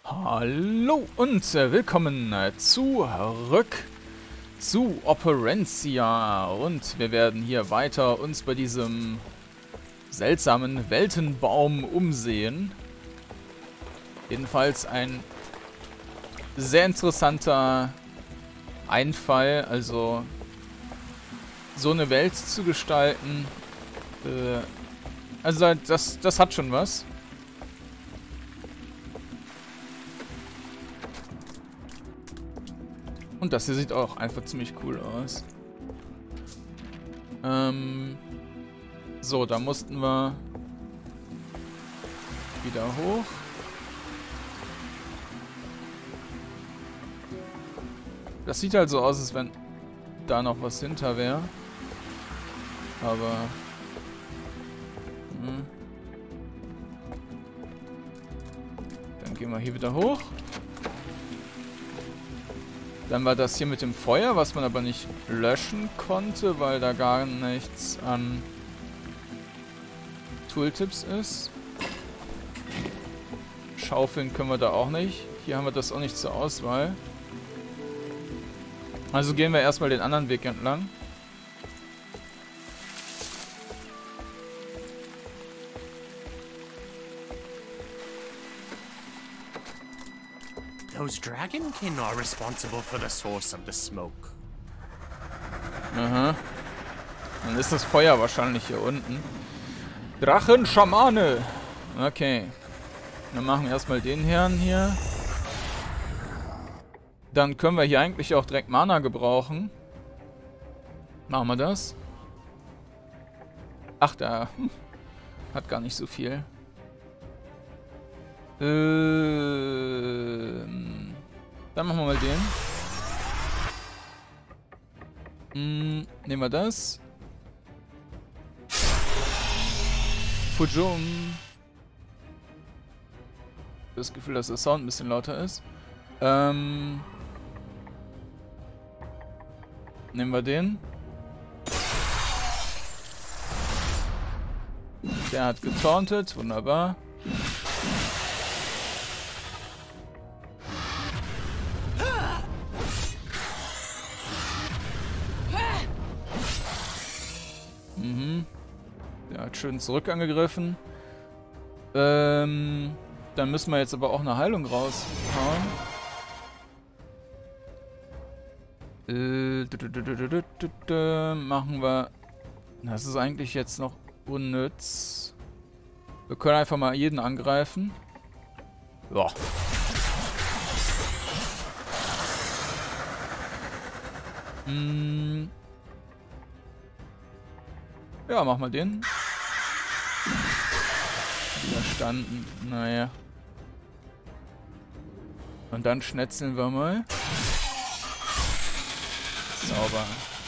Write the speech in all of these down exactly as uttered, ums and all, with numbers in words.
Hallo und äh, willkommen äh, zurück zu Operencia und wir werden hier weiter uns bei diesem seltsamen Weltenbaum umsehen. Jedenfalls ein sehr interessanter Einfall, also so eine Welt zu gestalten. Äh, also das, das hat schon was. Und das hier sieht auch einfach ziemlich cool aus. Ähm, so, da mussten wir wieder hoch. Das sieht halt so aus, als wenn da noch was hinter wäre. Aber... Hm. Dann gehen wir hier wieder hoch. Dann war das hier mit dem Feuer, was man aber nicht löschen konnte, weil da gar nichts an Tooltips ist. Schaufeln können wir da auch nicht. Hier haben wir das auch nicht zur Auswahl. Also gehen wir erstmal den anderen Weg entlang. Those dragonkin are responsible for the source of the smoke. Aha. Dann ist das Feuer wahrscheinlich hier unten. Drachenschamane. Okay. Dann machen wir erstmal den Herrn hier. Dann können wir hier eigentlich auch direkt Mana gebrauchen. Machen wir das. Ach, da hat gar nicht so viel. Ähm, dann machen wir mal den. Hm, nehmen wir das. Fujum. Das Gefühl, dass der Sound ein bisschen lauter ist. Ähm, nehmen wir den. Der hat getauntet, wunderbar. Mhm. Der hat schön zurück angegriffen. Ähm, dann müssen wir jetzt aber auch eine Heilung raushauen. Äh, machen wir... Das ist eigentlich jetzt noch unnütz. Wir können einfach mal jeden angreifen. Ja. Hm. Ja, mach mal den. Widerstanden. Naja. Und dann schnetzeln wir mal. Sauber.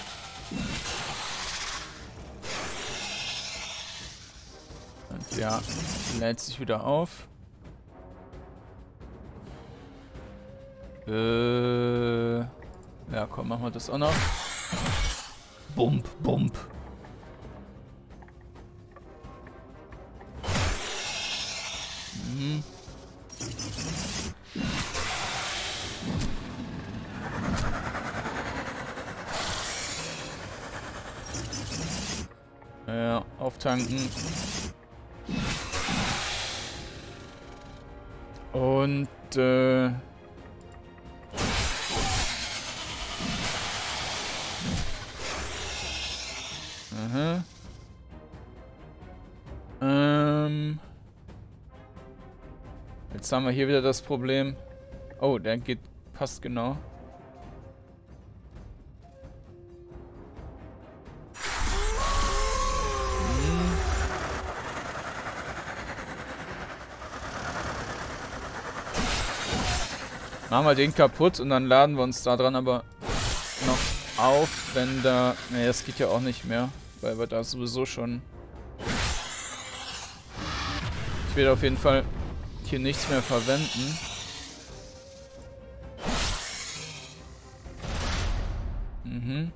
Und ja, lädt sich wieder auf. Äh, ja, komm, machen wir das auch noch. Bump, bump. Mhm. Ja, auftanken. Und, äh... Aha. Ähm... Jetzt haben wir hier wieder das Problem. Oh, der geht... passt genau. Machen wir den kaputt und dann laden wir uns da dran aber noch auf, wenn da... Ne, das geht ja auch nicht mehr, weil wir da sowieso schon... Ich werde auf jeden Fall hier nichts mehr verwenden. Mhm.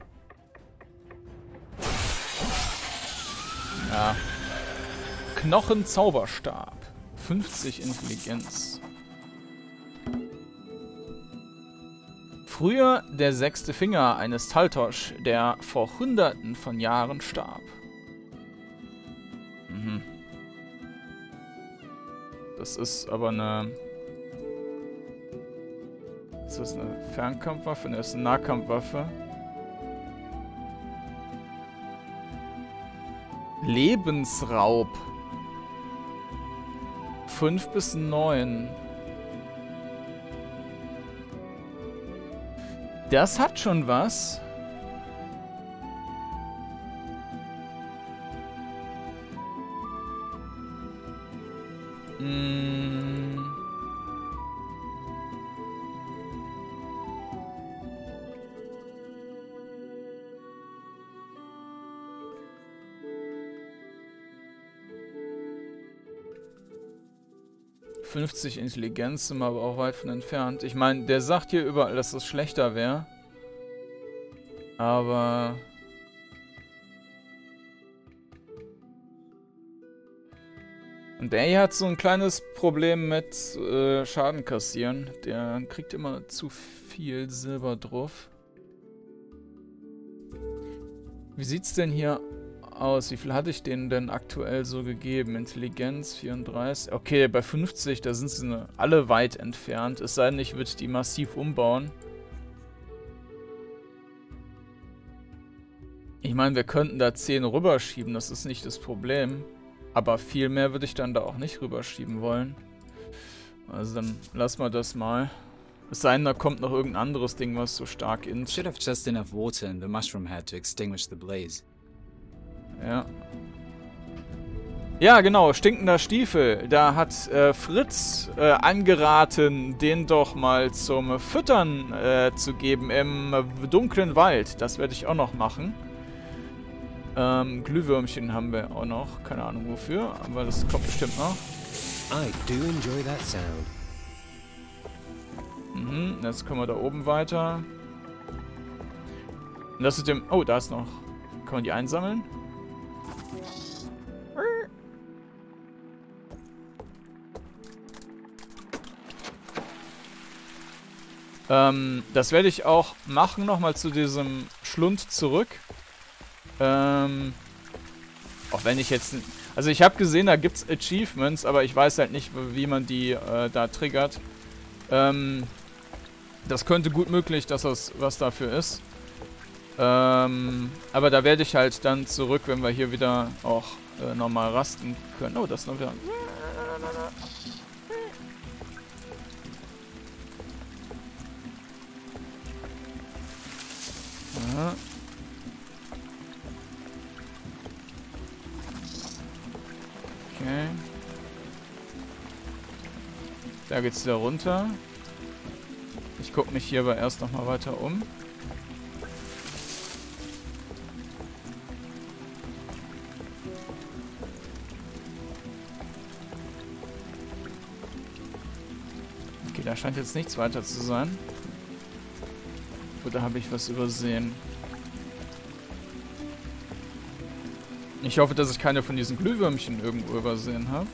Ja. Knochenzauberstab. fünfzig Intelligenz. Früher der sechste Finger eines Taltosch, der vor Hunderten von Jahren starb. Mhm. Das ist aber eine... Ist das eine Fernkampfwaffe? Ne, das ist eine Nahkampfwaffe. Lebensraub. fünf bis neun. Das hat schon was. Hm. fünfzig Intelligenz sind wir aber auch weit von entfernt. Ich meine, der sagt hier überall, dass das schlechter wäre. Aber... Und der hier hat so ein kleines Problem mit äh, Schaden kassieren. Der kriegt immer zu viel Silber drauf. Wie sieht's denn hier aus? Wie viel hatte ich denen denn aktuell so gegeben? Intelligenz vierunddreißig. Okay, bei fünfzig, da sind sie ne, alle weit entfernt. Es sei denn, ich würde die massiv umbauen. Ich meine, wir könnten da zehn rüberschieben, das ist nicht das Problem. Aber viel mehr würde ich dann da auch nicht rüberschieben wollen. Also dann lassen wir das mal. Es sei denn, da kommt noch irgendein anderes Ding, was so stark ins... Should have just enough water in the mushroom head to extinguish the blaze. Ja. Ja, genau, stinkender Stiefel. Da hat äh, Fritz äh, angeraten, den doch mal zum Füttern äh, zu geben im dunklen Wald. Das werde ich auch noch machen. Ähm, Glühwürmchen haben wir auch noch. Keine Ahnung wofür, aber das kommt bestimmt noch. I do enjoy that sound. Mhm, jetzt kommen wir da oben weiter. Und das ist dem... Oh, da ist noch... Kann man die einsammeln? Ähm, das werde ich auch machen, nochmal zu diesem Schlund zurück. Ähm, auch wenn ich jetzt... Also ich habe gesehen, da gibt es Achievements, aber ich weiß halt nicht, wie man die äh, da triggert. Ähm, das könnte gut möglich, dass das was dafür ist. Ähm, aber da werde ich halt dann zurück, wenn wir hier wieder auch äh, normal rasten können. Oh, das ist noch wieder... Ja. Okay. Da geht's wieder runter. Ich gucke mich hier aber erst noch mal weiter um. Okay, da scheint jetzt nichts weiter zu sein. Oder habe ich was übersehen? Ich hoffe, dass ich keine von diesen Glühwürmchen irgendwo übersehen habe.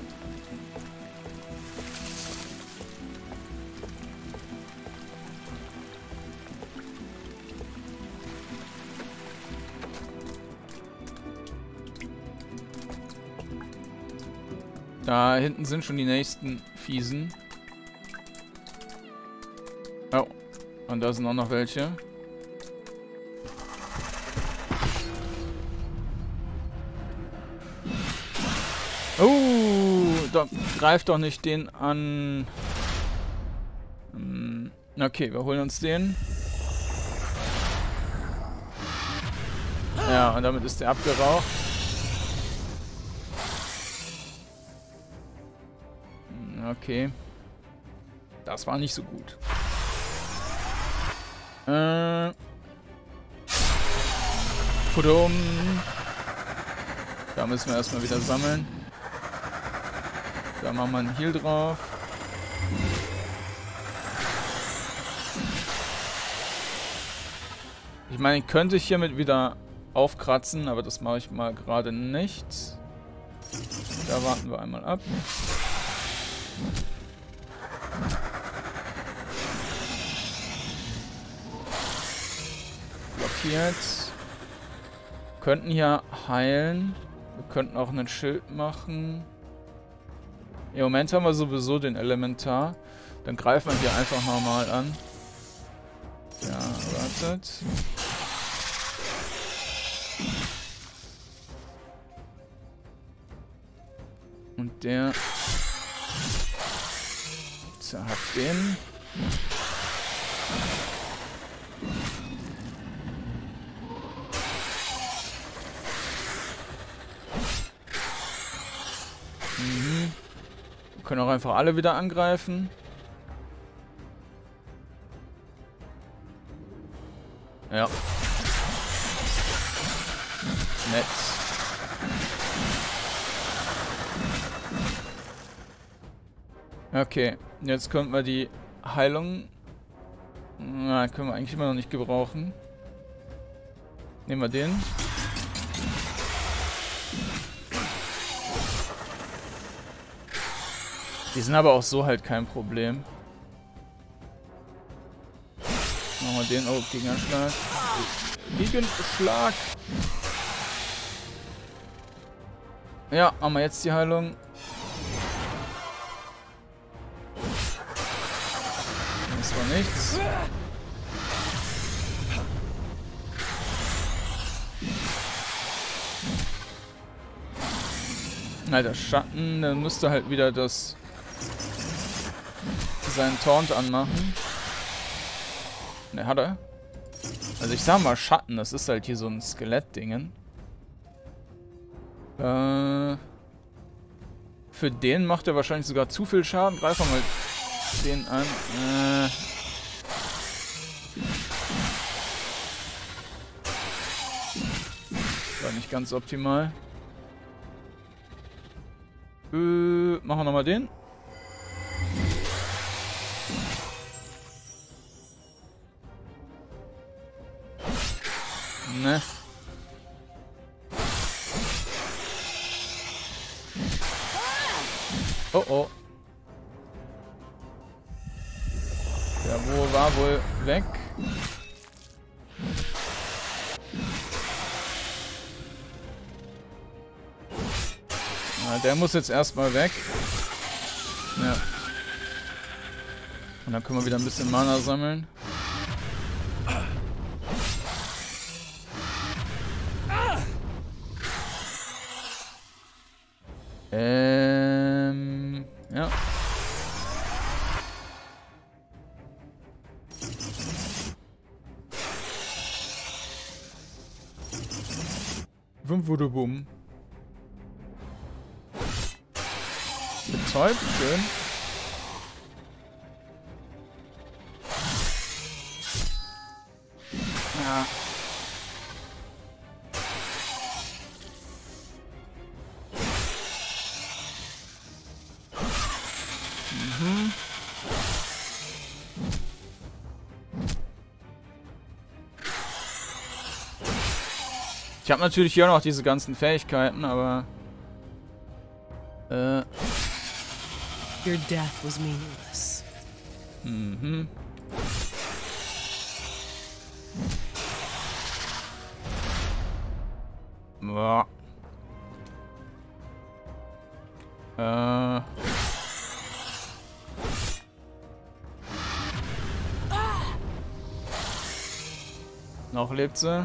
Da hinten sind schon die nächsten Fiesen. Oh, und da sind auch noch welche. Oh, da greift doch nicht den an. Hm, okay, wir holen uns den. Ja, und damit ist der abgeraucht. Okay. Das war nicht so gut. Äh. Pudum. Da müssen wir erstmal wieder sammeln. Da machen wir einen Heal drauf. Ich meine, ich könnte ich hiermit wieder aufkratzen, aber das mache ich mal gerade nicht. Da warten wir einmal ab. markiert. Könnten hier heilen. Wir könnten auch ein Schild machen. Im Moment haben wir sowieso den Elementar. Dann greifen wir hier einfach normal an. Ja, wartet. Und der zerhackt den. Mhm. Wir können auch einfach alle wieder angreifen. Ja. Nett. Okay, jetzt können wir die Heilung... Na, können wir eigentlich immer noch nicht gebrauchen. Nehmen wir den. Die sind aber auch so halt kein Problem. Machen wir den. Oh, Gegenschlag. Gegenschlag. Ja, haben wir jetzt die Heilung. Das war nichts. Alter, Schatten, dann müsste halt wieder das seinen Taunt anmachen. Ne, hat er. Also ich sag mal Schatten, das ist halt hier so ein Skelett-Dingen. Äh, für den macht er wahrscheinlich sogar zu viel Schaden. Greifen wir mal den an. Äh. War nicht ganz optimal. Äh, machen wir nochmal den. Ne. Oh oh. Der wo war wohl weg. Na, der muss jetzt erstmal weg. Ja. Und dann können wir wieder ein bisschen Mana sammeln. Ähm, ja. Wum wurde bumm. Betäubt, schön. Ja. Mhm. Ich habe natürlich hier auch noch diese ganzen Fähigkeiten, aber äh Your death was meaningless. Mhm. Boah. Äh. Noch lebt sie.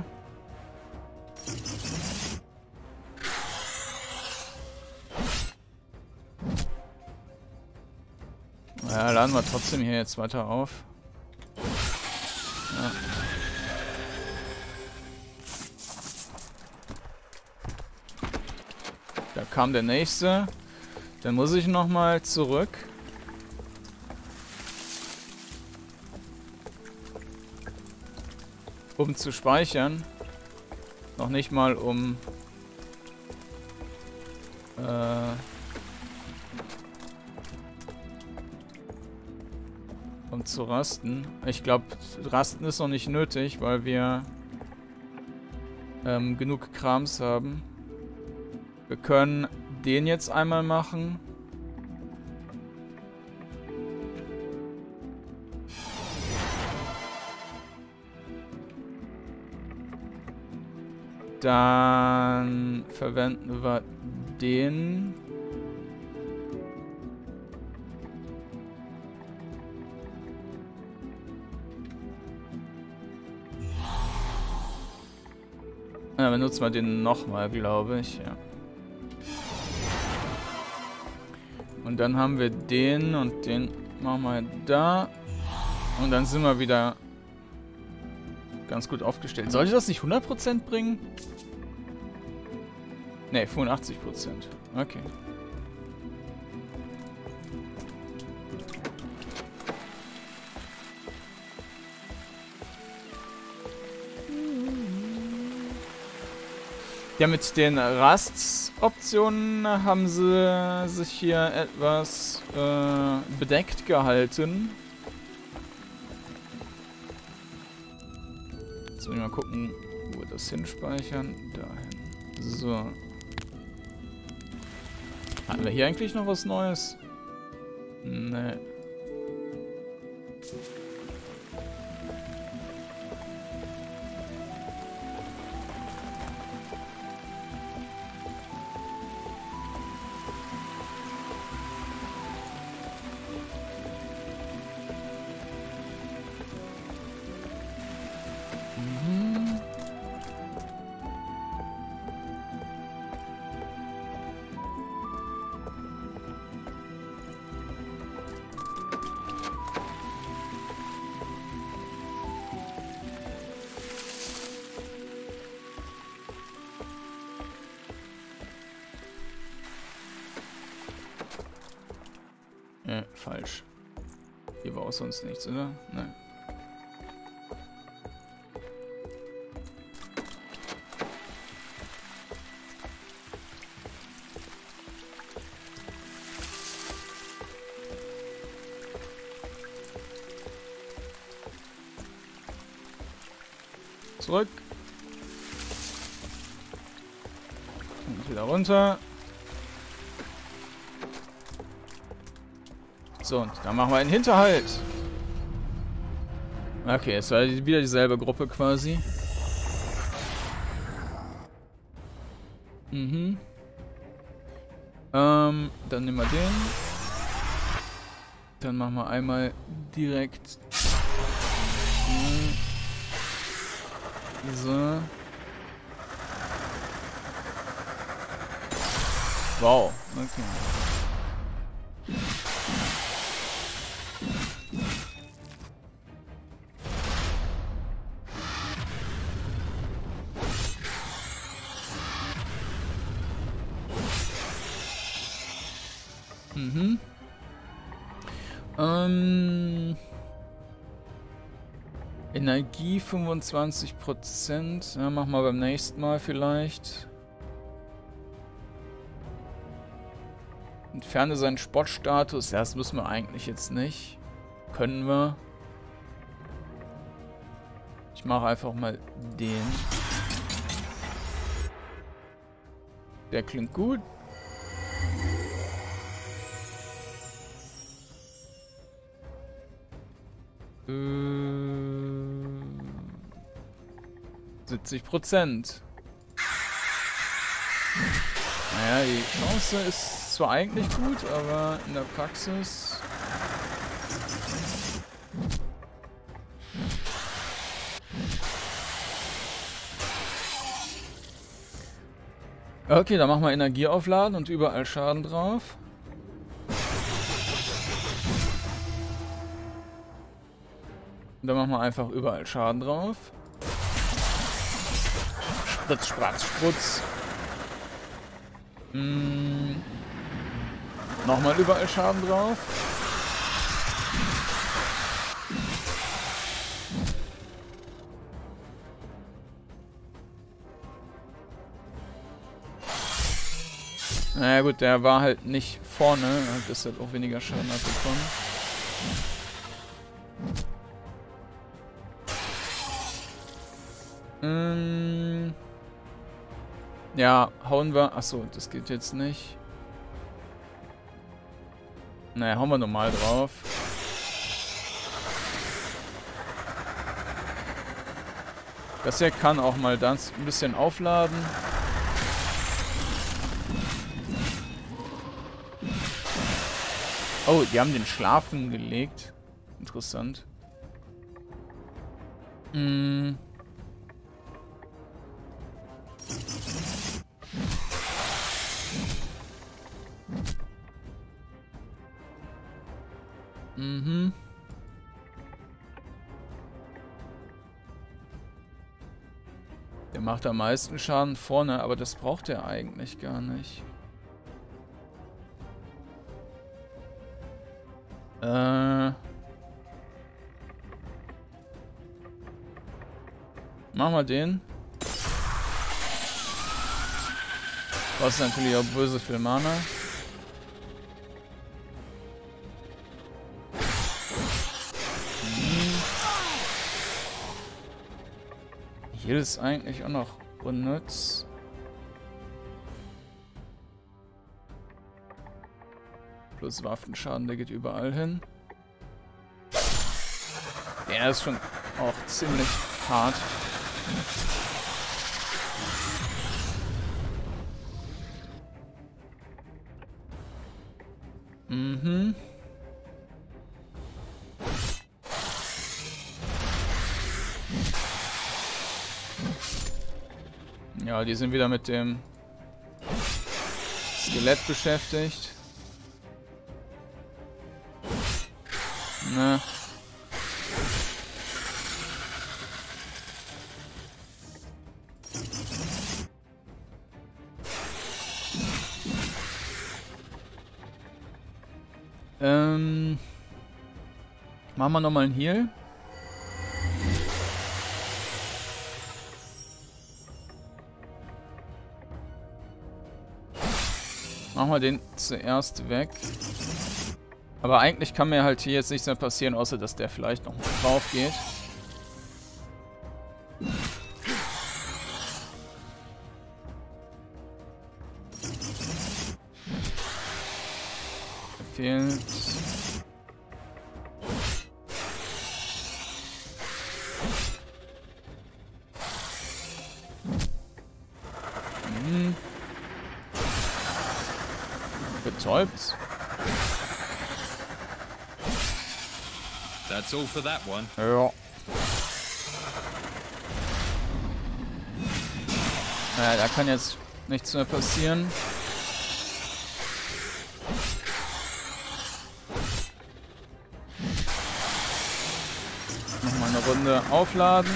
Ja, laden wir trotzdem hier jetzt weiter auf. Ja. Da kam der nächste. Dann muss ich nochmal zurück. Um zu speichern. Noch nicht mal um... Äh... Um zu rasten. Ich glaube, rasten ist noch nicht nötig, weil wir ähm, genug Krams haben. Wir können den jetzt einmal machen. Dann verwenden wir den. Ja, benutzen wir den nochmal, glaube ich. Ja. Und dann haben wir den und den machen wir da. Und dann sind wir wieder ganz gut aufgestellt. Sollte das nicht hundert Prozent bringen? Ne, fünfundachtzig Prozent. Okay. Ja, mit den Rastoptionen haben sie sich hier etwas äh, bedeckt gehalten. Jetzt muss ich mal gucken, wo wir das hinspeichern. Dahin. So. Hatten wir hier eigentlich noch was Neues? Nee. Äh, falsch. Hier war auch sonst nichts, oder? Nein. Zurück. Und wieder runter. So, und dann machen wir einen Hinterhalt. Okay, es war wieder dieselbe Gruppe quasi. Mhm. Ähm, dann nehmen wir den. Dann machen wir einmal direkt. So. Wow, okay. Mhm. Ähm. Energie fünfundzwanzig Prozent. Ja, machen wir beim nächsten Mal vielleicht. Entferne seinen Spottstatus. Ja, das müssen wir eigentlich jetzt nicht. Können wir. Ich mache einfach mal den. Der klingt gut. siebzig Prozent. Naja, die Chance ist zwar eigentlich gut, aber in der Praxis... Okay, dann machen wir Energie aufladen und überall Schaden drauf. Dann machen wir einfach überall Schaden drauf. Spritz, Spratz, Sprutz. Hm. Nochmal überall Schaden drauf. Naja gut, der war halt nicht vorne, hat deshalb auch weniger Schaden abbekommen. Ähm ja, hauen wir. Achso, das geht jetzt nicht. Naja, hauen wir normal drauf. Das hier kann auch mal das ein bisschen aufladen. Oh, die haben den Schlafen gelegt. Interessant. Hm. Mhm. Der macht am meisten Schaden vorne, aber das braucht er eigentlich gar nicht. Äh. Machen wir den. Kostet natürlich auch böse viel Mana. Hier ist eigentlich auch noch unnütz. Plus Waffenschaden, der geht überall hin. Der ist schon auch ziemlich hart. Mhm. Ja, die sind wieder mit dem Skelett beschäftigt. Ne. Ähm. Machen wir nochmal einen Heal. Machen wir den zuerst weg. Aber eigentlich kann mir halt hier jetzt nichts mehr passieren, außer dass der vielleicht noch drauf geht. Fehlt. Mhm. Betäubt. That's all for that one. Ja. Naja, da kann jetzt nichts mehr passieren. Nochmal eine Runde aufladen.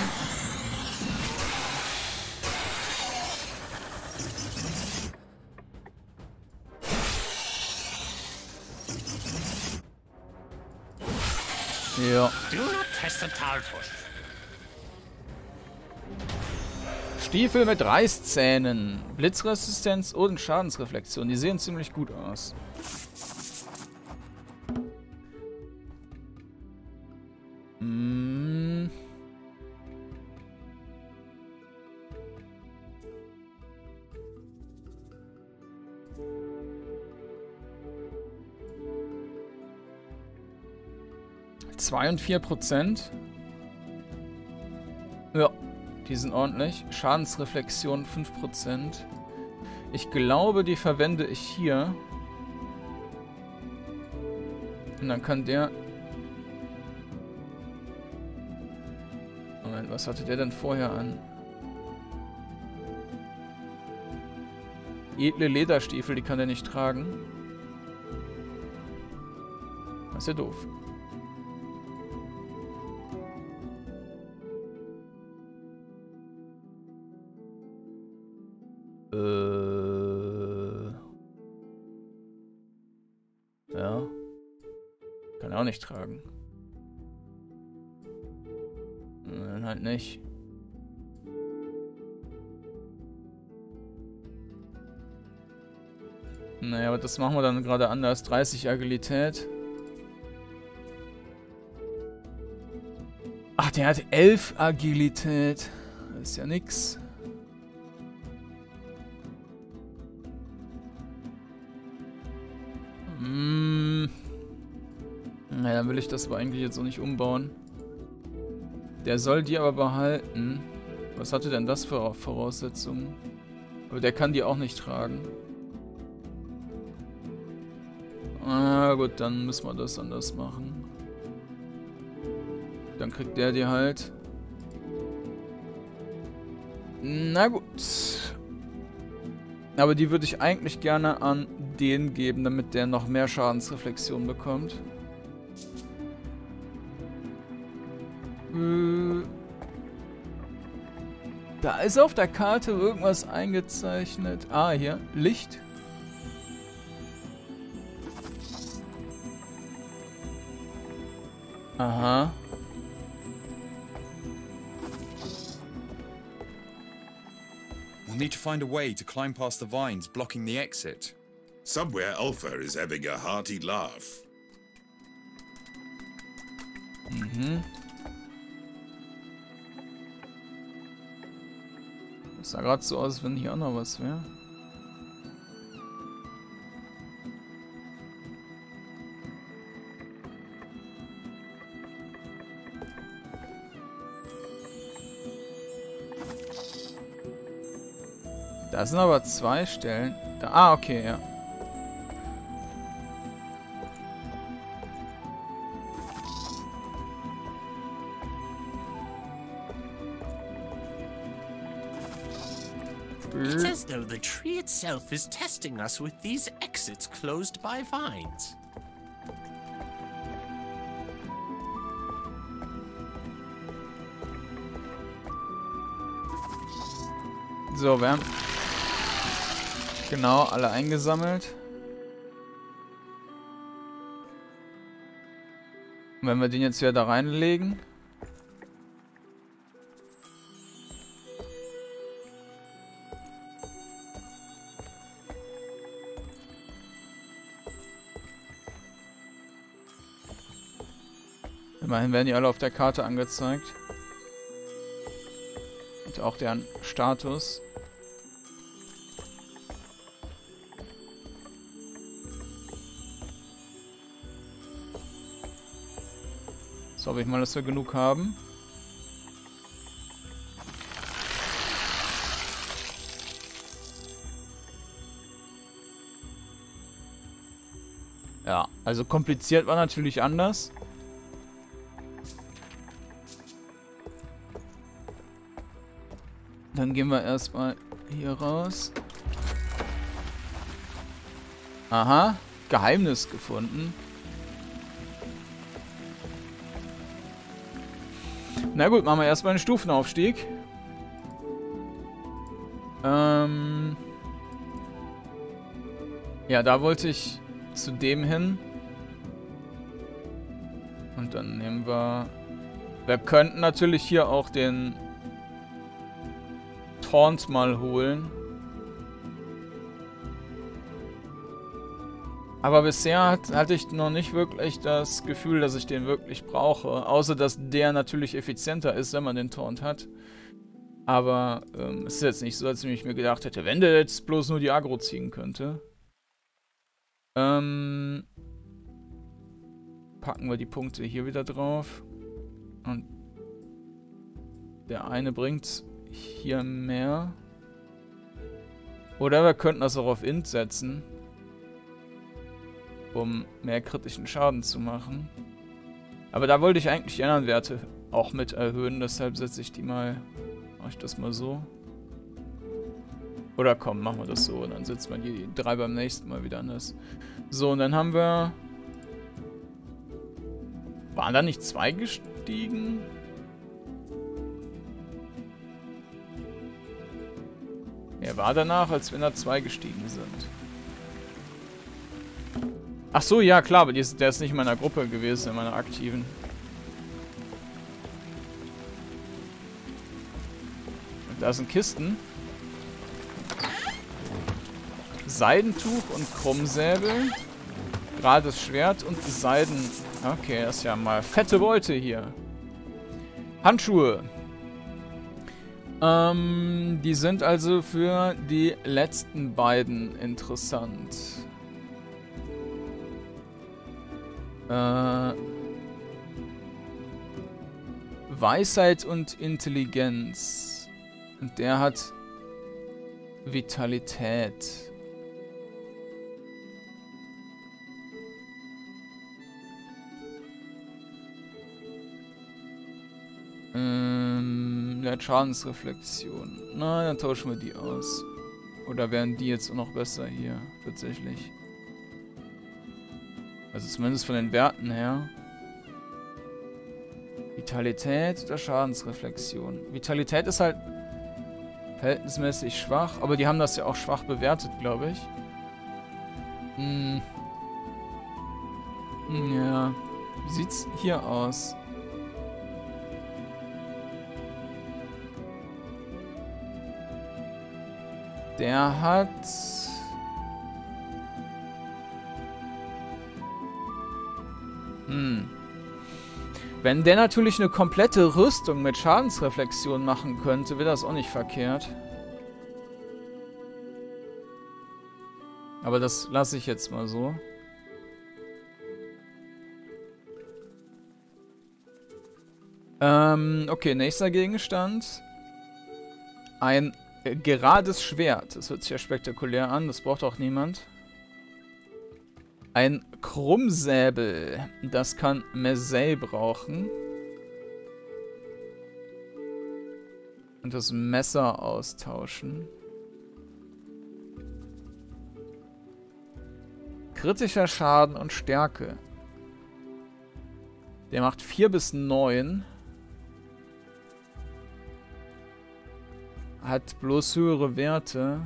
Ja. Do not test the Talfish. Stiefel mit Reißzähnen. Blitzresistenz und Schadensreflexion. Die sehen ziemlich gut aus. Mm. zwei und vier Prozent. Ja, die sind ordentlich. Schadensreflexion fünf Prozent. Ich glaube, die verwende ich hier. Und dann kann der... Moment, was hatte der denn vorher an? Edle Lederstiefel, die kann der nicht tragen. Das ist ja doof. Äh. Ja. Kann er auch nicht tragen. Dann halt nicht. Naja, aber das machen wir dann gerade anders. dreißig Agilität. Ach, der hat elf Agilität. Das ist ja nix. Hm. Naja, dann will ich das aber eigentlich jetzt auch nicht umbauen. Der soll die aber behalten. Was hatte denn das für Voraussetzungen? Aber der kann die auch nicht tragen. Ah, gut, dann müssen wir das anders machen. Dann kriegt der die halt. Na gut. Aber die würde ich eigentlich gerne an den geben, damit der noch mehr Schadensreflexion bekommt. Äh, da ist auf der Karte irgendwas eingezeichnet. Ah, hier. Licht. Aha. We'll need to find a way to climb past the vines blocking the exit. Somewhere Alpha is having a hearty laugh. Mhm. Das sah gerade so aus, als wenn hier auch noch was wäre. Da sind aber zwei Stellen. Da, ah, okay, ja. It's as though the tree itself is testing us with these exits closed by vines. So, wir haben genau alle eingesammelt. Und wenn wir den jetzt wieder da reinlegen. Immerhin werden die alle auf der Karte angezeigt. Und auch deren Status. So, hoffe ich mal, dass wir genug haben. Ja, also kompliziert war natürlich anders. Dann gehen wir erstmal hier raus. Aha, Geheimnis gefunden. Na gut, machen wir erstmal einen Stufenaufstieg. Ähm ja, da wollte ich zu dem hin. Und dann nehmen wir... Wir könnten natürlich hier auch den Taunt mal holen. Aber bisher hat, hatte ich noch nicht wirklich das Gefühl, dass ich den wirklich brauche. Außer, dass der natürlich effizienter ist, wenn man den Taunt hat. Aber ähm, es ist jetzt nicht so, als wenn ich mir gedacht hätte, wenn der jetzt bloß nur die Aggro ziehen könnte. Ähm, packen wir die Punkte hier wieder drauf. Und der eine bringt hier mehr. Oder wir könnten das auch auf Int setzen. Um mehr kritischen Schaden zu machen. Aber da wollte ich eigentlich die anderen Werte auch mit erhöhen, deshalb setze ich die mal, mache ich das mal so. Oder komm, machen wir das so, dann setzen wir die drei beim nächsten Mal wieder anders. So, und dann haben wir... Waren da nicht zwei gestiegen? Er war danach, als wenn da zwei gestiegen sind. Ach so, ja klar, aber die ist, der ist nicht in meiner Gruppe gewesen, in meiner aktiven. Und da sind Kisten. Seidentuch und Krummsäbel. Gerades Schwert und Seiden... Okay, das ist ja mal fette Beute hier. Handschuhe. Ähm, die sind also für die letzten beiden interessant. Äh, Weisheit und Intelligenz. Und der hat Vitalität. Ähm, der hat Schadensreflexion. Na, dann tauschen wir die aus. Oder wären die jetzt auch noch besser hier, tatsächlich? Also zumindest von den Werten her. Vitalität oder Schadensreflexion? Vitalität ist halt verhältnismäßig schwach, aber die haben das ja auch schwach bewertet, glaube ich. Hm. Ja. Wie sieht's hier aus? Der hat... Hm. Wenn der natürlich eine komplette Rüstung mit Schadensreflexion machen könnte, wäre das auch nicht verkehrt. Aber das lasse ich jetzt mal so. Ähm, okay, nächster Gegenstand. Ein äh, gerades Schwert. Das hört sich ja spektakulär an, das braucht auch niemand. Ein Krummsäbel. Das kann Mesei brauchen. Und das Messer austauschen. Kritischer Schaden und Stärke. Der macht vier bis neun. Hat bloß höhere Werte.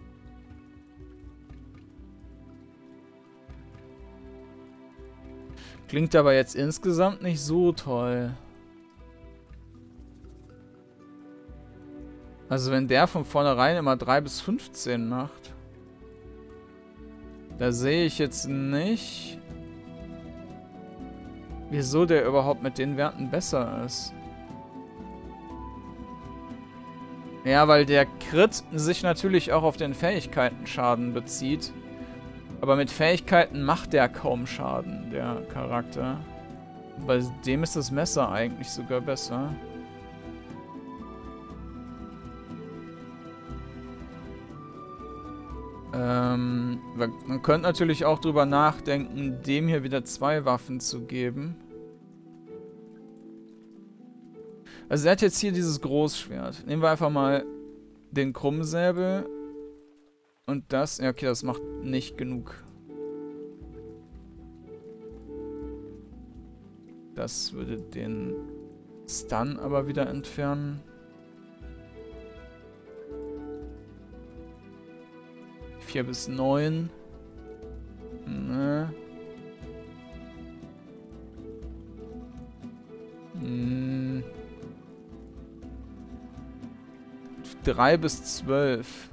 Klingt aber jetzt insgesamt nicht so toll. Also wenn der von vornherein immer drei bis fünfzehn macht. Da sehe ich jetzt nicht, wieso der überhaupt mit den Werten besser ist. Ja, weil der Crit sich natürlich auch auf den Fähigkeiten-Schaden bezieht. Aber mit Fähigkeiten macht der kaum Schaden, der Charakter. Bei dem ist das Messer eigentlich sogar besser. Ähm, man könnte natürlich auch drüber nachdenken, dem hier wieder zwei Waffen zu geben. Also er hat jetzt hier dieses Großschwert. Nehmen wir einfach mal den Krummsäbel. Und das, ja okay, das macht nicht genug. Das würde den Stun aber wieder entfernen. vier bis neun. Ne. Hm. drei bis zwölf.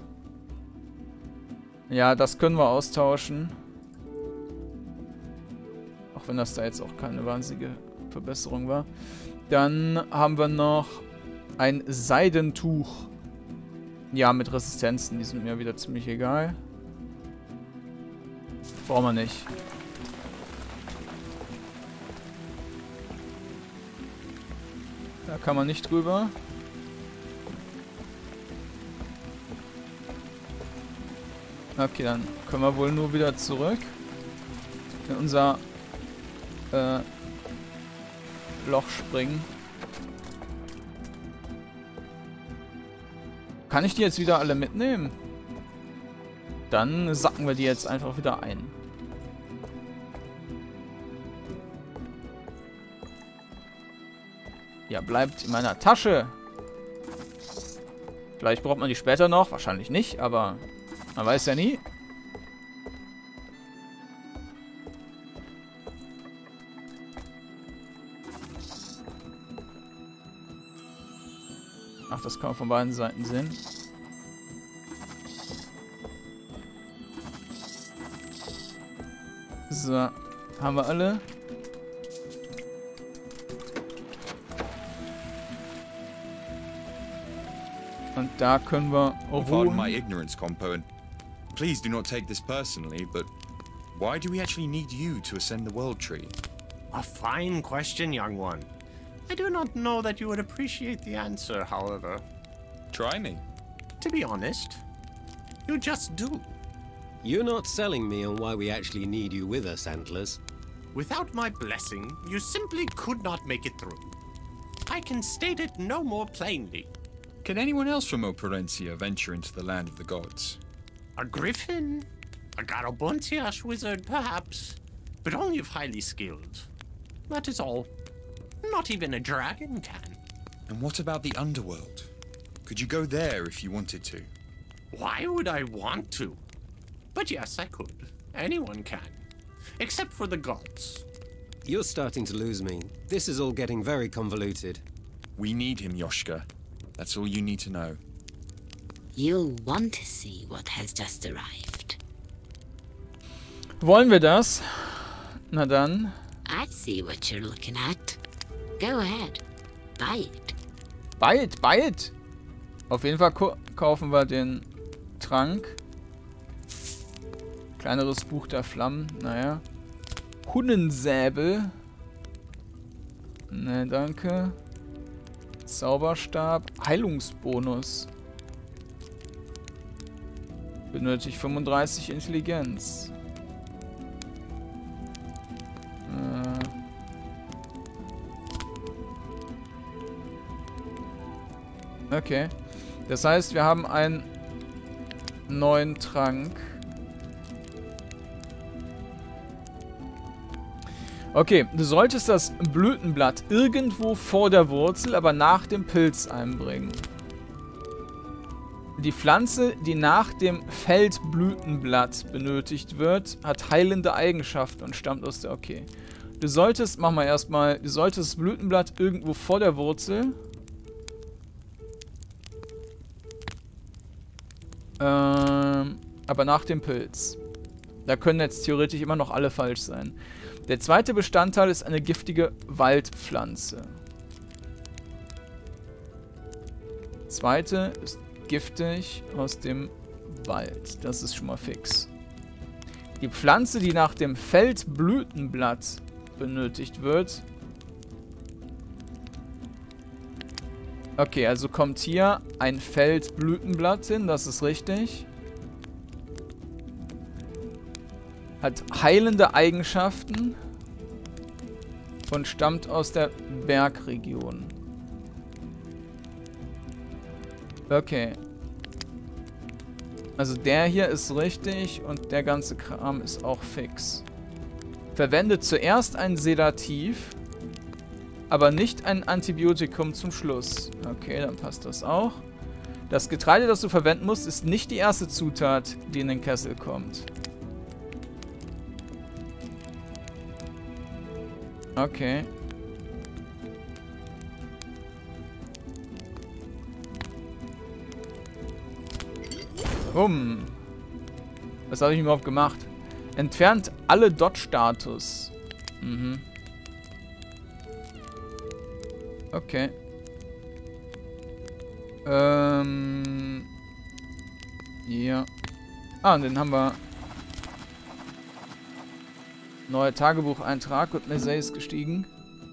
Ja, das können wir austauschen. Auch wenn das da jetzt auch keine wahnsinnige Verbesserung war. Dann haben wir noch ein Seidentuch. Ja, mit Resistenzen. Die sind mir wieder ziemlich egal. Brauchen wir nicht. Da kann man nicht drüber. Okay, dann können wir wohl nur wieder zurück in unser äh, Loch springen. Kann ich die jetzt wieder alle mitnehmen? Dann sacken wir die jetzt einfach wieder ein. Ja, bleibt in meiner Tasche. Vielleicht braucht man die später noch. Wahrscheinlich nicht, aber man weiß ja nie. Ach, das kann man von beiden Seiten sehen. So, haben wir alle. Und da können wir Pardon my ruhen. ignorance, Compo, and please do not take this personally, but why do we actually need you to ascend the world tree? A fine question, young one. I do not know that you would appreciate the answer, however. Try me. To be honest, you just do. You're not selling me on why we actually need you with us, Antlers. Without my blessing, you simply could not make it through. I can state it no more plainly. Can anyone else from Operencia venture into the land of the gods? A griffin, a Garabontiash wizard, perhaps, but only if highly skilled. That is all. Not even a dragon can. And what about the underworld? Could you go there if you wanted to? Why would I want to? But yes, I could. Anyone can. Except for the gods. You're starting to lose me. This is all getting very convoluted. We need him, Yoshka. That's all you need to know. You'll want to see what has just arrived. Wollen wir das? Na dann. I see what you're looking at. Go ahead. Buy it. Buy it, buy it! Auf jeden Fall kaufen wir den Trank. Kleineres Buch der Flammen, naja. Hunnensäbel. Ne, danke. Zauberstab. Heilungsbonus. Benötigt fünfunddreißig Intelligenz. Äh. Okay. Das heißt, wir haben einen neuen Trank. Okay, du solltest das Blütenblatt irgendwo vor der Wurzel, aber nach dem Pilz einbringen. Die Pflanze, die nach dem Feldblütenblatt benötigt wird, hat heilende Eigenschaften und stammt aus der... Okay. Du solltest, mach mal erstmal, du solltest das Blütenblatt irgendwo vor der Wurzel. Ähm, aber nach dem Pilz. Da können jetzt theoretisch immer noch alle falsch sein. Der zweite Bestandteil ist eine giftige Waldpflanze. Zweite ist giftig aus dem Wald. Das ist schon mal fix. Die Pflanze, die nach dem Feldblütenblatt benötigt wird. Okay, also kommt hier ein Feldblütenblatt hin, das ist richtig. Hat heilende Eigenschaften und stammt aus der Bergregion. Okay. Also der hier ist richtig und der ganze Kram ist auch fix. Verwende zuerst ein Sedativ, aber nicht ein Antibiotikum zum Schluss. Okay, dann passt das auch. Das Getreide, das du verwenden musst, ist nicht die erste Zutat, die in den Kessel kommt. Okay. Um. Was habe ich überhaupt gemacht? Entfernt alle Dot-Status. Mhm. Okay. Ähm. Ja. Ah, und den haben wir. Neuer Tagebucheintrag und Mesay ist gestiegen.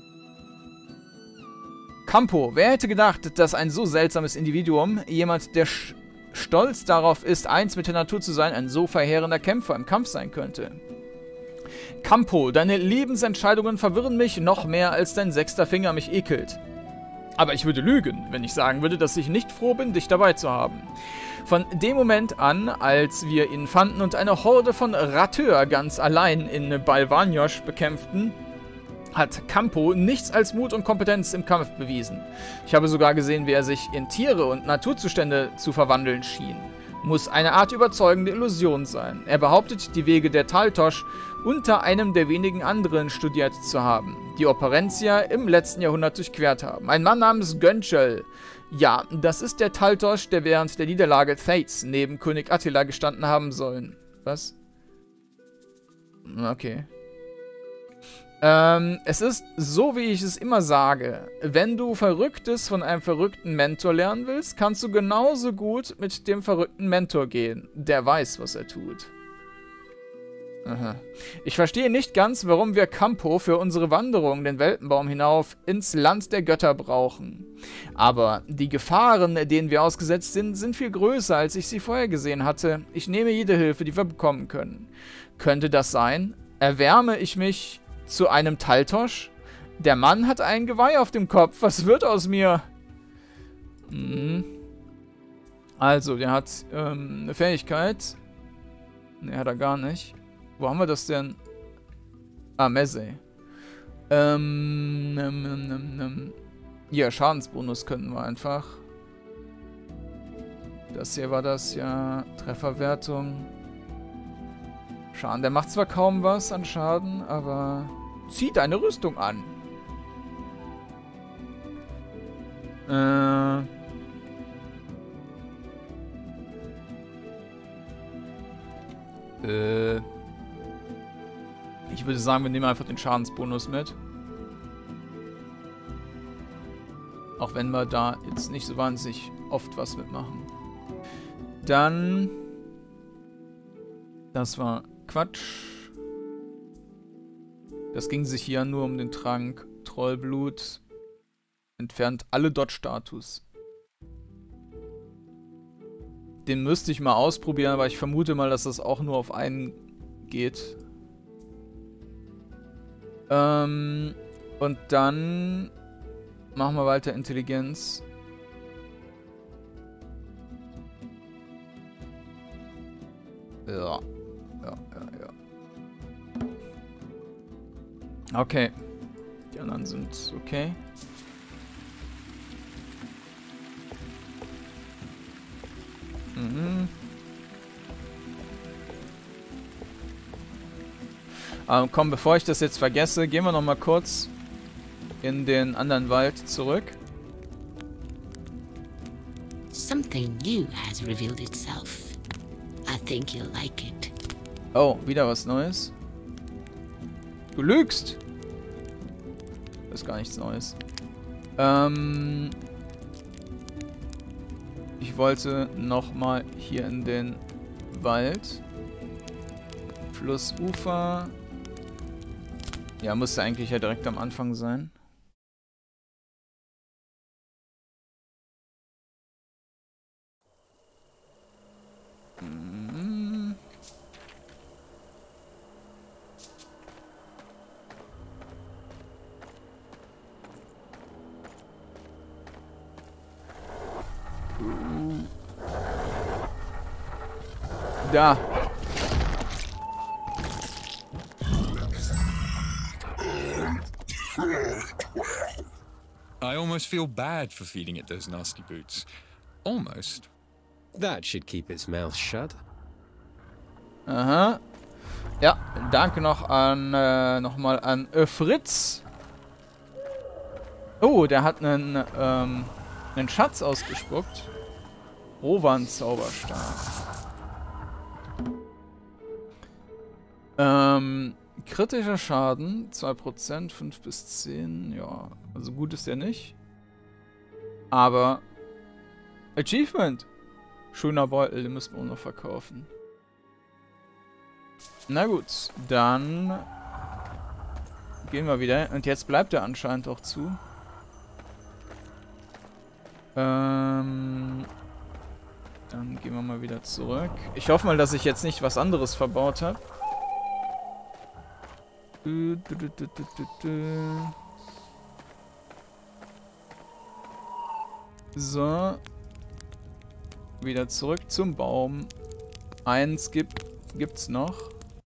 Campo. Wer hätte gedacht, dass ein so seltsames Individuum, jemand, der stolz darauf ist, eins mit der Natur zu sein, ein so verheerender Kämpfer im Kampf sein könnte? Campo, deine Lebensentscheidungen verwirren mich noch mehr, als dein sechster Finger mich ekelt. Aber ich würde lügen, wenn ich sagen würde, dass ich nicht froh bin, dich dabei zu haben. Von dem Moment an, als wir ihn fanden und eine Horde von Ratteur ganz allein in Balvanjosh bekämpften, hat Campo nichts als Mut und Kompetenz im Kampf bewiesen. Ich habe sogar gesehen, wie er sich in Tiere und Naturzustände zu verwandeln schien. Muss eine Art überzeugende Illusion sein. Er behauptet, die Wege der Taltosch unter einem der wenigen anderen studiert zu haben, die Operencia im letzten Jahrhundert durchquert haben. Ein Mann namens Gönchel. Ja, das ist der Taltosch, der während der Niederlage Thates neben König Attila gestanden haben sollen. Was? Okay. Ähm, es ist so, wie ich es immer sage. Wenn du Verrücktes von einem verrückten Mentor lernen willst, kannst du genauso gut mit dem verrückten Mentor gehen. Der weiß, was er tut. Aha. Ich verstehe nicht ganz, warum wir Campo für unsere Wanderung den Weltenbaum hinauf ins Land der Götter brauchen. Aber die Gefahren, denen wir ausgesetzt sind, sind viel größer, als ich sie vorher gesehen hatte. Ich nehme jede Hilfe, die wir bekommen können. Könnte das sein? Erwärme ich mich zu einem Taltosch? Der Mann hat ein Geweih auf dem Kopf. Was wird aus mir? Hm. Also, der hat ähm, eine Fähigkeit. Ne, hat er gar nicht. Wo haben wir das denn? Ah, Messe. Ähm, ähm, ähm, ähm. Ja, Schadensbonus könnten wir einfach. Das hier war das, ja. Trefferwertung. Schaden. Der macht zwar kaum was an Schaden, aber zieht eine Rüstung an. Äh... Äh, ich würde sagen, wir nehmen einfach den Schadensbonus mit. Auch wenn wir da jetzt nicht so wahnsinnig oft was mitmachen. Dann... Das war Quatsch. Das ging sich hier nur um den Trank Trollblut. Entfernt alle Dodge-Status. Den müsste ich mal ausprobieren, aber ich vermute mal, dass das auch nur auf einen geht. Ähm, und dann machen wir weiter Intelligenz. Ja. Ja, ja, ja. Okay. Die anderen sind okay. Mhm. Ähm, komm, bevor ich das jetzt vergesse, gehen wir noch mal kurz in den anderen Wald zurück. Something new has revealed itself. I think you'll like it. Oh, wieder was Neues. Du lügst! Das ist gar nichts Neues. Ähm... Ich wollte nochmal hier in den Wald. Flussufer. Ja, musste eigentlich ja direkt am Anfang sein. Hm. Da. I almost feel bad for feeding it those nasty boots. Almost. That should keep its mouth shut. Aha. Ja, danke noch an, äh, nochmal an äh, Fritz. Oh, der hat einen, ähm, einen Schatz ausgespuckt. Rowan-Zauberstab. Ähm, kritischer Schaden, zwei Prozent, fünf bis zehn, ja, also gut ist der nicht. Aber, Achievement. Schöner Beutel, den müssen wir auch noch verkaufen. Na gut, dann gehen wir wieder. Und jetzt bleibt er anscheinend auch zu. Ähm, dann gehen wir mal wieder zurück. Ich hoffe mal, dass ich jetzt nicht was anderes verbaut habe. So. Wieder zurück zum Baum. Eins gibt, gibt's noch.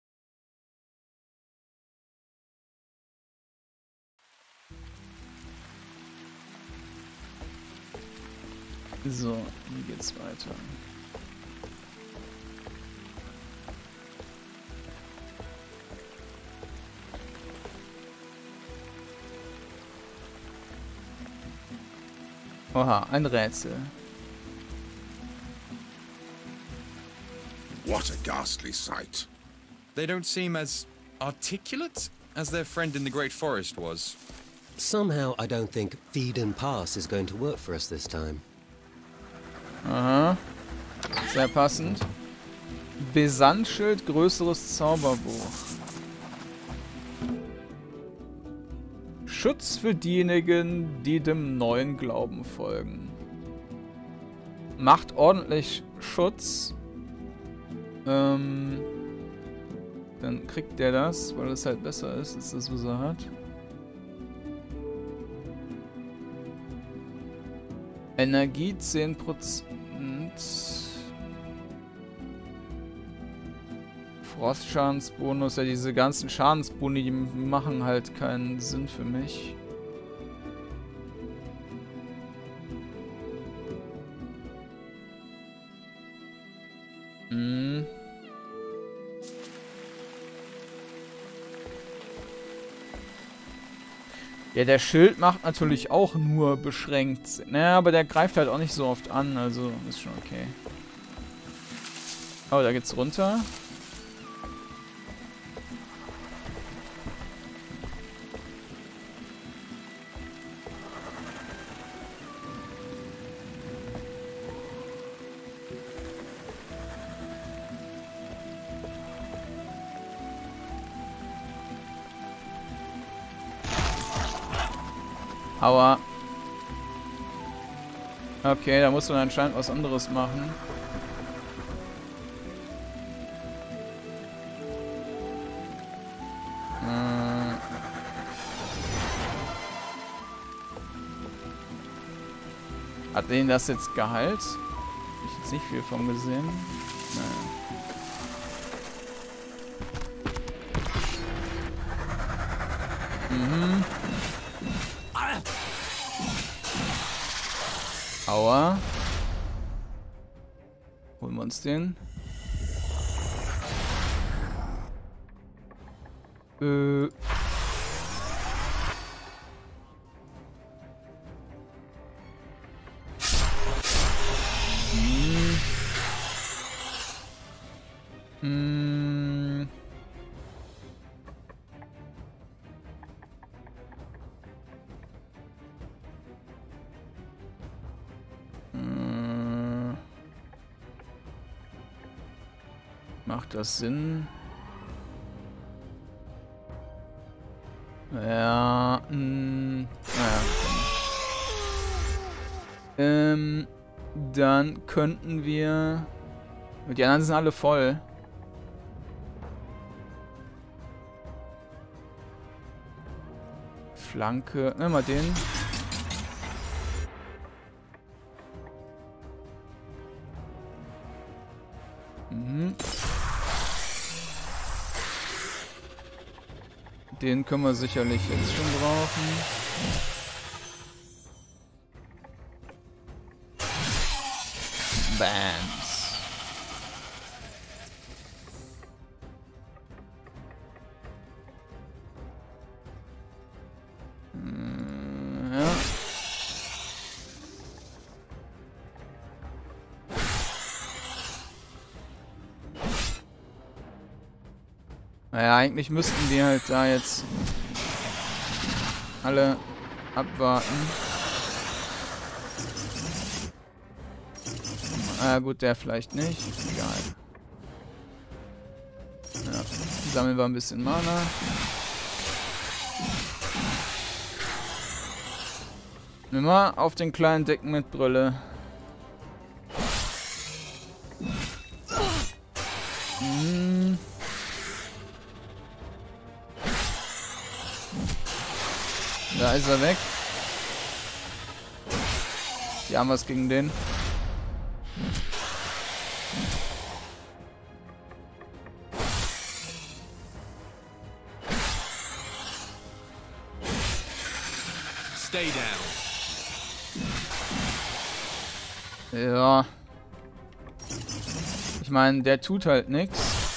So, wie geht's weiter? Oha, ein Rätsel. What a ghastly sight. They don't seem as articulate as their friend in the Great Forest was. Somehow I don't think feed and pass is going to work for us this time. Aha. Sehr passend. Besandschild, größeres Zauberbuch. Schutz für diejenigen, die dem neuen Glauben folgen. Macht ordentlich Schutz. Ähm, dann kriegt der das, weil es halt besser ist, als das, was er hat. Energie zehn Prozent. Frostschadensbonus. Ja, diese ganzen Schadensboni, die machen halt keinen Sinn für mich. Hm. Ja, der Schild macht natürlich auch nur beschränkt. Naja, aber der greift halt auch nicht so oft an, also ist schon okay. Oh, da geht's runter. Aua. Okay, da muss man anscheinend was anderes machen. Äh. Hat den das jetzt geheilt? Hab ich jetzt nicht viel von gesehen. Naja. Mhm. Aua. Holen wir uns den. Äh. Hm. Hm. Macht das Sinn? Ja, mh, naja. Ähm, dann könnten wir... Die anderen sind alle voll. Flanke, nimm mal den. Mhm. Den können wir sicherlich jetzt schon brauchen. Bams. Hm, ja. Naja, eigentlich müssten die halt da jetzt alle abwarten. Ah gut, der vielleicht nicht. Egal. Ja, sammeln wir ein bisschen Mana. Nimm mal auf den kleinen Decken mit Brille. Hm. Da ist er weg. Die haben was gegen den. Stay down. Ja. Ich meine, der tut halt nichts.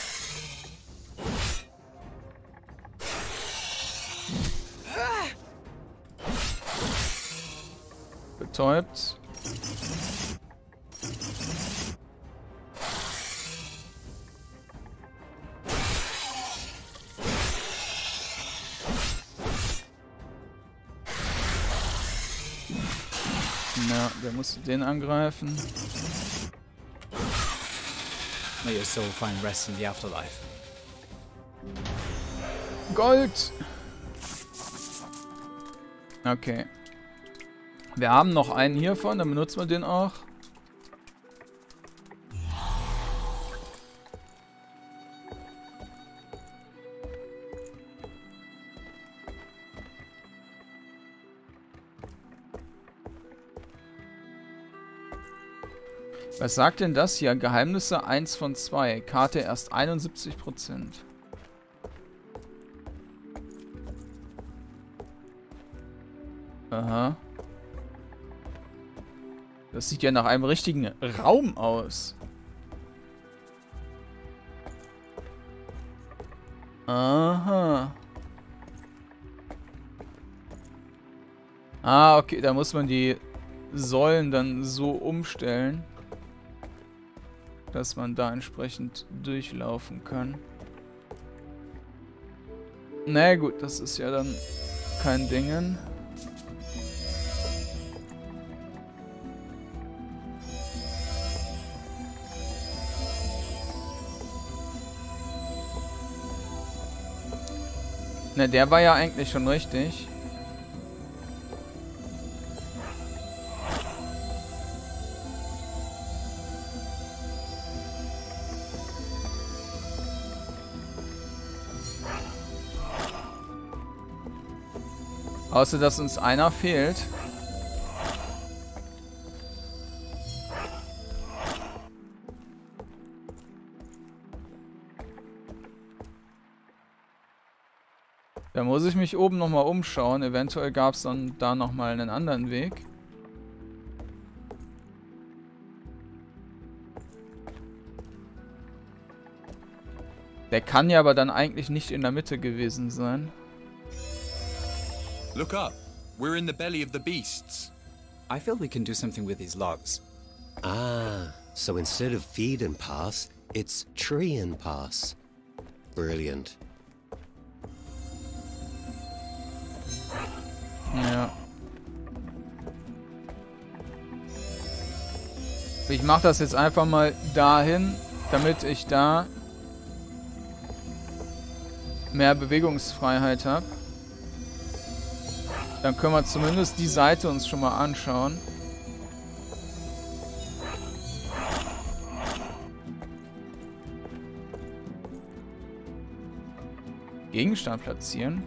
Betäubt. Na, der musste den angreifen. May your soul find rest in the afterlife. Gold! Okay. Wir haben noch einen hiervon, dann benutzen wir den auch. Was sagt denn das hier? Geheimnisse eins von zwei. Karte erst einundsiebzig Prozent. Aha. Das sieht ja nach einem richtigen Raum aus. Aha. Ah, okay, da muss man die Säulen dann so umstellen, dass man da entsprechend durchlaufen kann. Na naja, gut, das ist ja dann kein Dingen. Na, der war ja eigentlich schon richtig. Außer, dass uns einer fehlt. Da muss ich mich oben nochmal umschauen. Eventuell gab es dann da nochmal einen anderen Weg. Der kann ja aber dann eigentlich nicht in der Mitte gewesen sein. Look up. We're in the belly of the beasts. I feel we can do something with these logs. Ah, so instead of feed and pass, it's tree and pass. Brilliant. Ja. Ich mache das jetzt einfach mal dahin, damit ich da mehr Bewegungsfreiheit habe. Dann können wir zumindest die Seite uns schon mal anschauen. Gegenstand platzieren.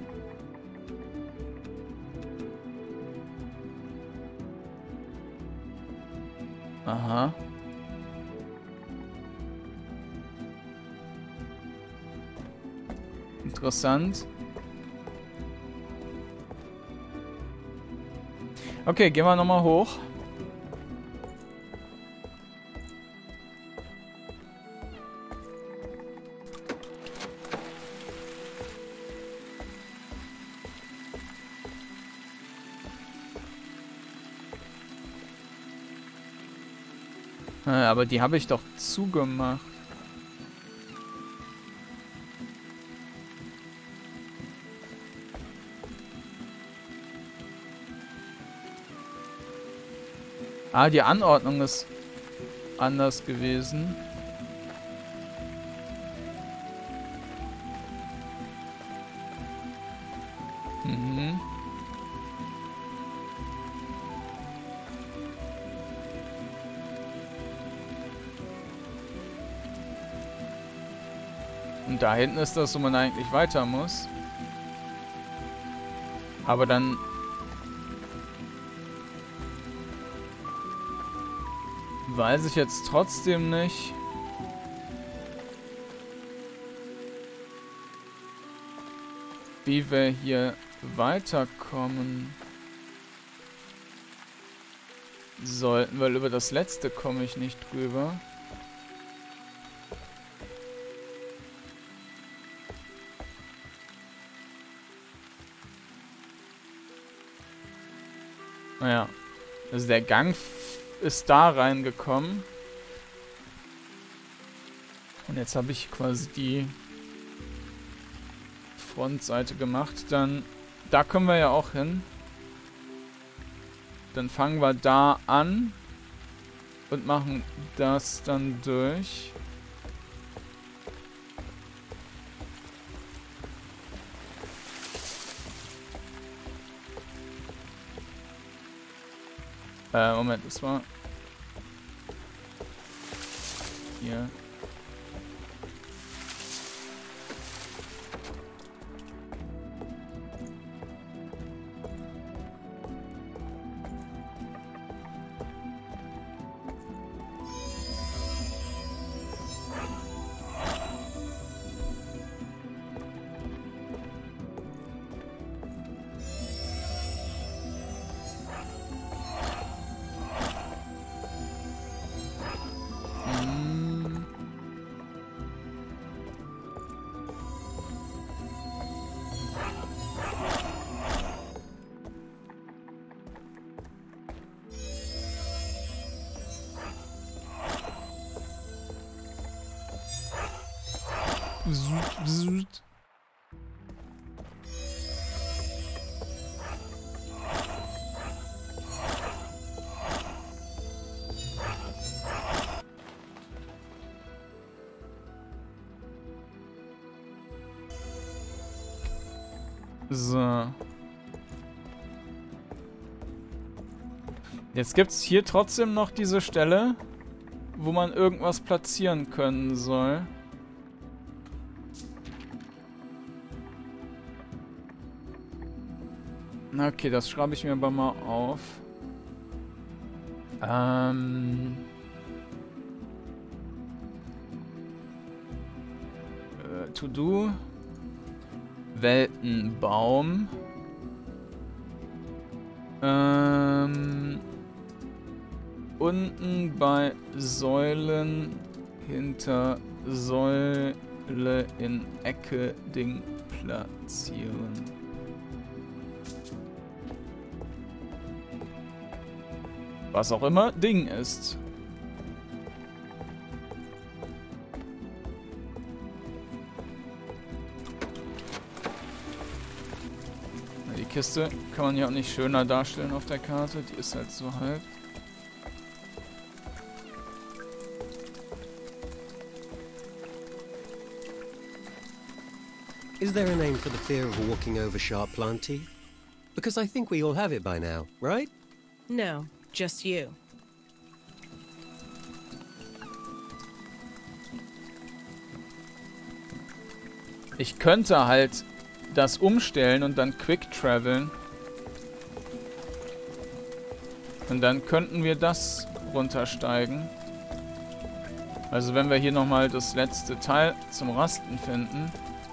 Aha. Interessant. Okay, gehen wir nochmal hoch. Aber die habe ich doch zugemacht. Ah, die Anordnung ist anders gewesen. Mhm. Und da hinten ist das, wo man eigentlich weiter muss. Aber dann... weiß ich jetzt trotzdem nicht... wie wir hier weiterkommen sollten, weil über das letzte komme ich nicht drüber. Naja, also der Gang ist da reingekommen. Und jetzt habe ich quasi die Frontseite gemacht. Dann, da können wir ja auch hin. Dann fangen wir da an und machen das dann durch. Äh, Moment, das war... Hier. Zut, zut. So. Jetzt gibt es hier trotzdem noch diese Stelle, wo man irgendwas platzieren können soll. Okay, das schreibe ich mir aber mal auf. Ähm... Äh, To-Do. Weltenbaum. Ähm... Unten bei Säulen hinter Säule in Ecke Ding platzieren. Was auch immer Ding ist. Die Kiste kann man ja auch nicht schöner darstellen auf der Karte. Die ist halt so halb. Is there a name for the fear of walking over sharp planty? Because I think we all have it by now, right? No, just you. Ich könnte halt das umstellen und dann quick traveln. Und dann könnten wir das runtersteigen. Also wenn wir hier nochmal das letzte Teil zum Rasten finden.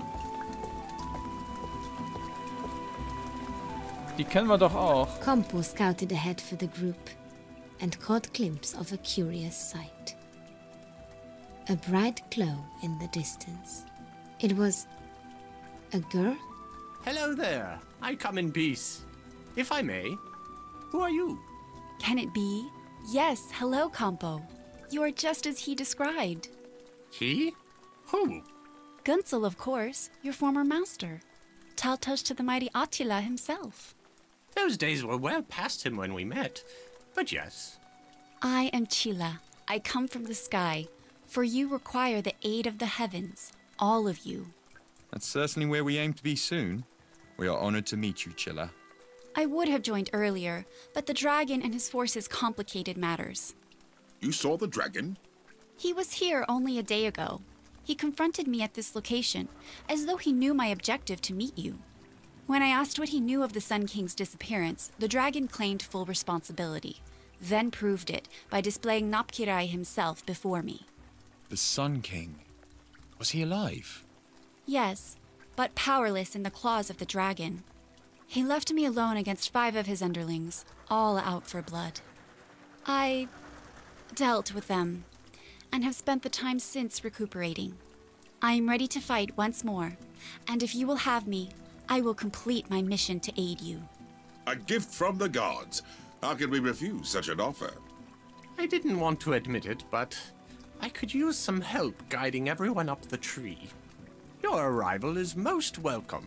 Die kennen wir doch auch. Compo scouted ahead for the group and caught glimpse of a curious sight. A bright glow in the distance. It was a girl? Hello there. I come in peace. If I may, who are you? Can it be? Yes, hello, Compo. You are just as he described. He? Who? Gunsel, of course, your former master. Taltos to the mighty Attila himself. Those days were well past him when we met, but yes. I am Chila. I come from the sky, for you require the aid of the heavens, all of you. That's certainly where we aim to be soon. We are honored to meet you, Chilla. I would have joined earlier, but the dragon and his forces complicated matters. You saw the dragon? He was here only a day ago. He confronted me at this location, as though he knew my objective to meet you. When I asked what he knew of the Sun King's disappearance, the dragon claimed full responsibility, then proved it by displaying Napkirai himself before me. The Sun King. Was he alive? Yes, but powerless in the claws of the dragon. He left me alone against five of his underlings, all out for blood. I dealt with them, and have spent the time since recuperating. I am ready to fight once more, and if you will have me, I will complete my mission to aid you. A gift from the gods. How can we refuse such an offer? I didn't want to admit it, but I could use some help guiding everyone up the tree. Your arrival is most welcome.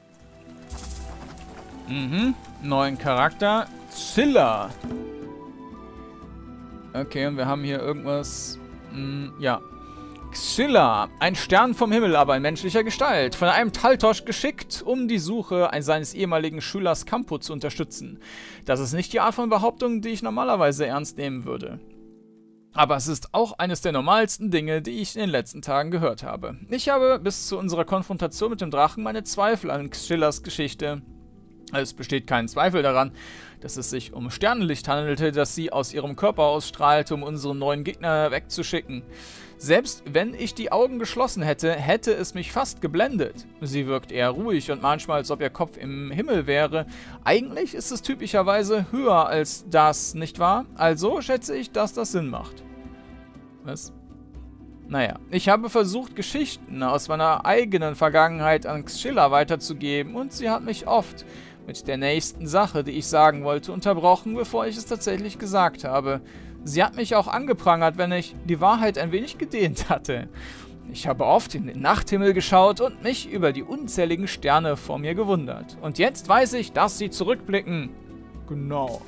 Mhm. Neuen Charakter. Zilla. Okay, und wir haben hier irgendwas. Mh, ja. Xilla, ein Stern vom Himmel, aber in menschlicher Gestalt, von einem Taltosch geschickt, um die Suche seines ehemaligen Schülers Campo zu unterstützen. Das ist nicht die Art von Behauptung, die ich normalerweise ernst nehmen würde. Aber es ist auch eines der normalsten Dinge, die ich in den letzten Tagen gehört habe. Ich habe bis zu unserer Konfrontation mit dem Drachen meine Zweifel an Xillas Geschichte. Es besteht kein Zweifel daran, dass es sich um Sternenlicht handelte, das sie aus ihrem Körper ausstrahlte, um unseren neuen Gegner wegzuschicken. Selbst wenn ich die Augen geschlossen hätte, hätte es mich fast geblendet. Sie wirkt eher ruhig und manchmal, als ob ihr Kopf im Himmel wäre. Eigentlich ist es typischerweise höher als das, nicht wahr? Also schätze ich, dass das Sinn macht. Was? Naja, ich habe versucht, Geschichten aus meiner eigenen Vergangenheit an Xilla weiterzugeben und sie hat mich oft mit der nächsten Sache, die ich sagen wollte, unterbrochen, bevor ich es tatsächlich gesagt habe. Sie hat mich auch angeprangert, wenn ich die Wahrheit ein wenig gedehnt hatte. Ich habe oft in den Nachthimmel geschaut und mich über die unzähligen Sterne vor mir gewundert. Und jetzt weiß ich, dass sie zurückblicken. Genau.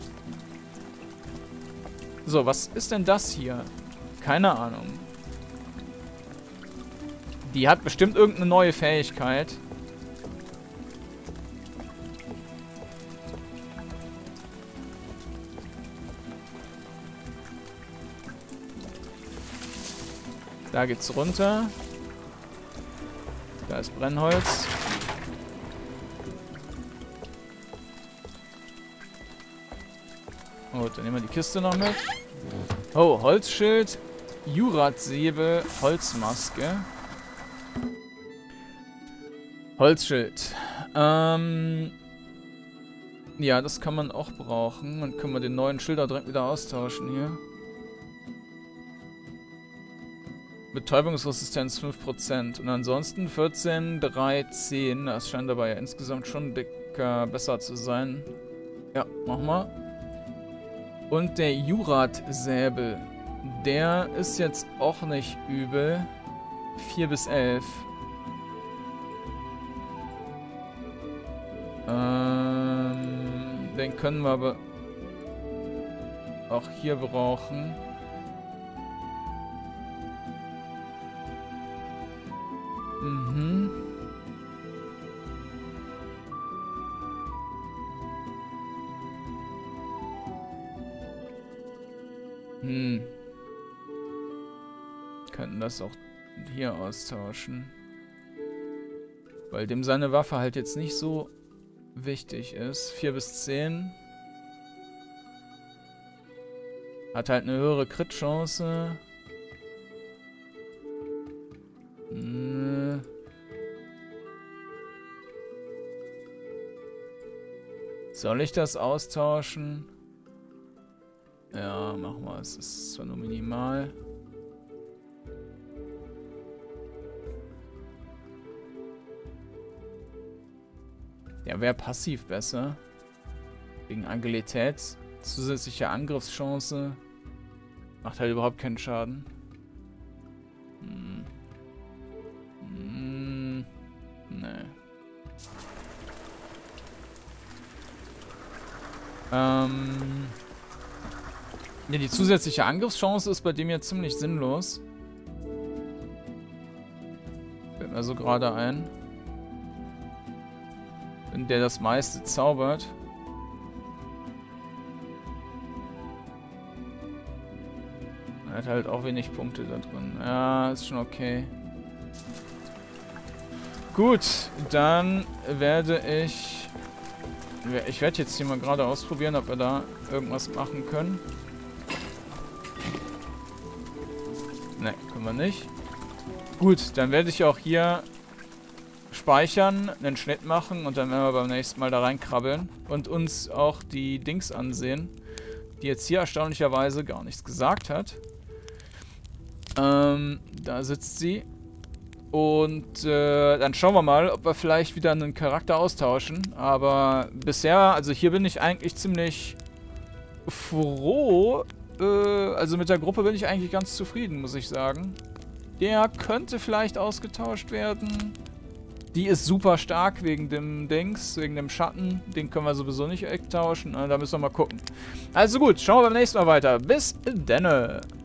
So, was ist denn das hier? Keine Ahnung. Die hat bestimmt irgendeine neue Fähigkeit. Da geht's runter. Da ist Brennholz. Oh, dann nehmen wir die Kiste noch mit. Oh, Holzschild, Jurat-Säbel, Holzmaske. Holzschild. Ähm... Ja, das kann man auch brauchen. Dann können wir den neuen Schilder direkt wieder austauschen hier. Betäubungsresistenz fünf Prozent. Und ansonsten vierzehn, drei, zehn. Das scheint dabei ja insgesamt schon dicker besser zu sein. Ja, mach mal. Und der Jurat-Säbel. Der ist jetzt auch nicht übel. vier bis elf. Ähm, den können wir aber auch hier brauchen. Mhm. Hm. Könnten das auch hier austauschen. Weil dem seine Waffe halt jetzt nicht so wichtig ist. vier bis zehn. Hat halt eine höhere Crit-Chance. Nö. Soll ich das austauschen? Ja, machen wir es. Es ist zwar nur minimal. Ja, wäre passiv besser. Wegen Agilität. Zusätzliche Angriffschance. Macht halt überhaupt keinen Schaden. Hm. Hm. Nee. Ähm. Ja, die zusätzliche Angriffschance ist bei dem ja ziemlich sinnlos. Fällt mir so gerade ein. Wenn der das meiste zaubert. Er hat halt auch wenig Punkte da drin. Ja, ist schon okay. Gut, dann werde ich... Ich werde jetzt hier mal gerade ausprobieren, ob wir da irgendwas machen können. Ne, können wir nicht. Gut, dann werde ich auch hier speichern, einen Schnitt machen und dann werden wir beim nächsten Mal da reinkrabbeln und uns auch die Dings ansehen, die jetzt hier erstaunlicherweise gar nichts gesagt hat. Ähm, da sitzt sie. Und äh, dann schauen wir mal, ob wir vielleicht wieder einen Charakter austauschen. Aber bisher, also hier bin ich eigentlich ziemlich froh. Äh, also mit der Gruppe bin ich eigentlich ganz zufrieden, muss ich sagen. Der könnte vielleicht ausgetauscht werden. Die ist super stark wegen dem Dings, wegen dem Schatten. Den können wir sowieso nicht wegtauschen. Da müssen wir mal gucken. Also gut, schauen wir beim nächsten Mal weiter. Bis denne.